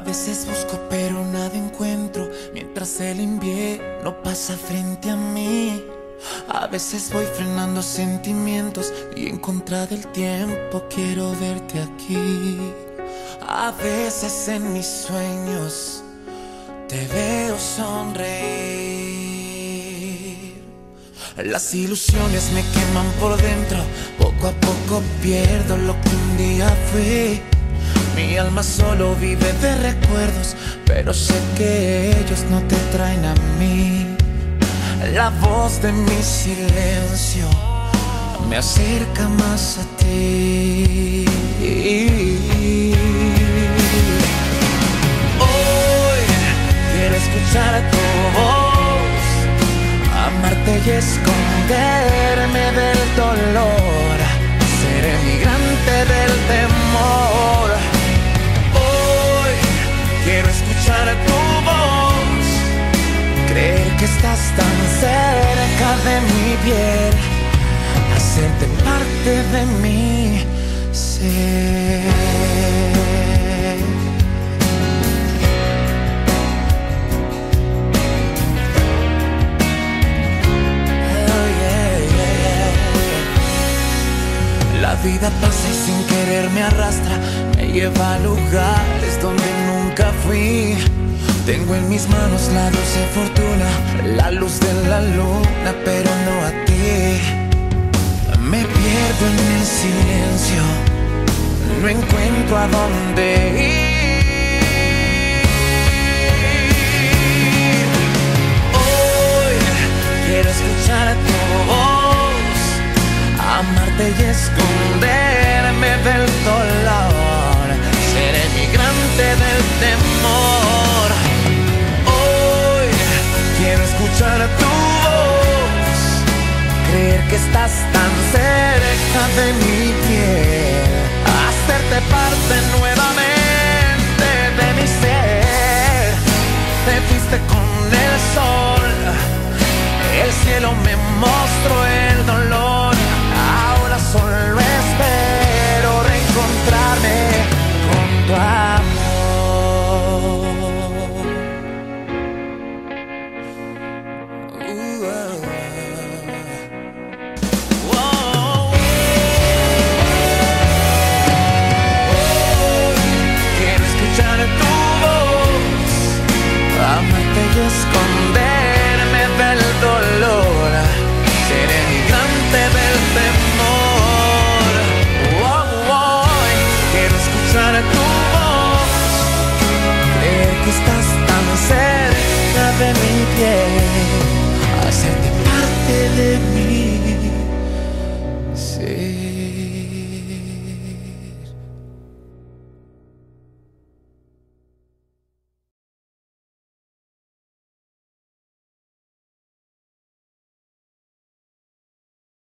veces busco pero nada encuentro, mientras el invierno pasa frente a mí. A veces voy frenando sentimientos y en contra del tiempo quiero verte aquí. A veces en mis sueños te veo sonreír. Las ilusiones me queman por dentro, poco a poco pierdo lo que un día fui. Mi alma solo vive de recuerdos, pero sé que ellos no te traen a mí. La voz de mi silencio me acerca más a ti. Hoy quiero escuchar tu voz, amarte y esconderme del dolor, ser emigrante del temor. Hoy quiero escuchar tu voz, creer que estás tan cerca de mi piel, hacerte parte de mi ser. Oh, yeah, yeah. La vida pasa y sin querer me arrastra, me lleva a lugares donde nunca fui. Tengo en mis manos la dulce fortuna, la luz de la luna, pero no a ti. Me pierdo en el silencio, no encuentro a dónde ir. Hoy quiero escuchar tu voz, amarte y esconderme del dolor, ser emigrante del temor. Quiero escuchar tu voz, creer que estás tan cerca de